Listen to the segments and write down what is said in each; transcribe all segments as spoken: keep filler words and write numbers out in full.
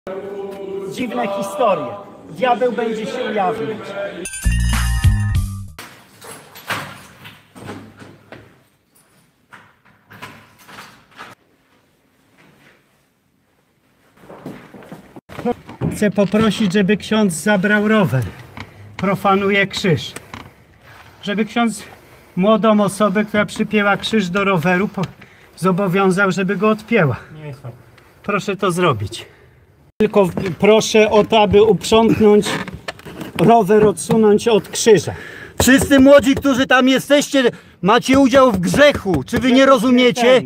Dziwne historie. Diabeł będzie się ujawniać. Chcę poprosić, żeby ksiądz zabrał rower. Profanuje krzyż. Żeby ksiądz młodą osobę, która przypięła krzyż do roweru, zobowiązał, żeby go odpięła. Proszę to zrobić. Tylko proszę o to, aby uprzątnąć rower, odsunąć od krzyża. Wszyscy młodzi, którzy tam jesteście, macie udział w grzechu. Czy wy nie rozumiecie?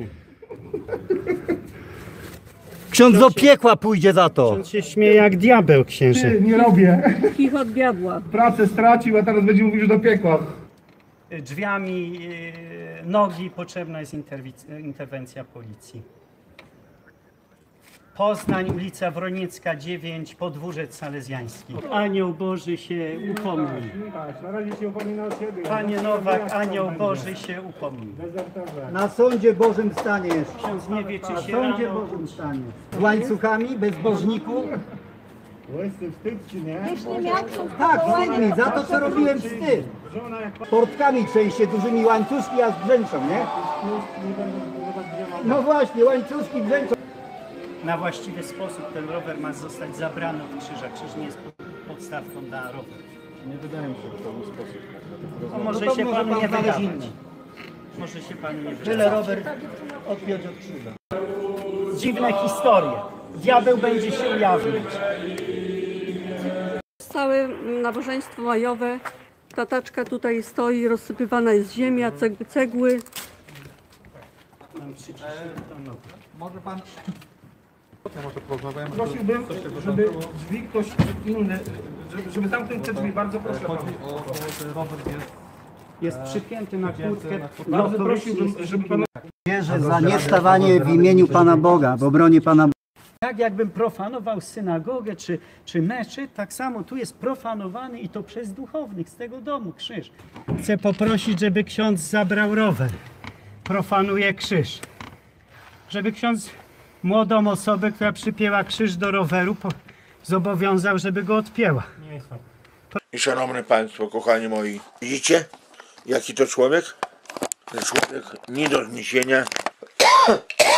Ksiądz do piekła pójdzie za to. Ksiądz się śmieje jak diabeł, księże. Nie, nie robię. Ich od diabła. Pracę stracił, a teraz będzie mówił, że do piekła. Drzwiami nogi potrzebna jest interwencja policji. Poznań, ulica Wroniecka dziewięć, Podwórzec Salezjański. Anioł Boży się upomni. Na razie się upomina o siebie. Panie Nowak, Anioł Boży się upomni. Na sądzie Bożym staniesz. Ksiądz nie wie, czy Na się sądzie rano... Bożym staniesz. Z łańcuchami, bezbożniku? Łysy, wstyd ci, nie? Tak, wstyd mi, za to co robiłem wstyd. Portkami trzęsie dużymi łańcuszki, a brzęczą, nie? No właśnie, łańcuszki brzęczą. Na właściwy sposób ten rower ma zostać zabrany od krzyża. Krzyż nie jest podstawką na rower. Nie wydaje mi się, że to był sposób. No może No to się może panu pan nie znaleźć wydawać. inny. Może się panu nie wydawać. Tyle rower odpiąć od krzyża. Dziwne historie. Diabeł będzie się ujawniać. Całe nabożeństwo majowe. Ta taczka tutaj stoi, rozsypywana jest ziemia, ceg- cegły. Może pan... Prosiłbym, żeby drzwi ktoś inny, żeby, żeby zamknąć te drzwi, bardzo proszę pana. Jest przypięty na kłódkę. Bardzo prosiłbym, żeby pan... Wierzę za niestawanie w imieniu Pana Boga, w obronie Pana Boga. Tak jakbym profanował synagogę czy, czy meczet, tak samo tu jest profanowany i to przez duchownych z tego domu krzyż. Chcę poprosić, żeby ksiądz zabrał rower. Profanuje krzyż. Żeby ksiądz młodą osobę, która przypięła krzyż do roweru, zobowiązał, żeby go odpięła. I szanowni Państwo, kochani moi, widzicie, jaki to człowiek? To człowiek nie do zniesienia.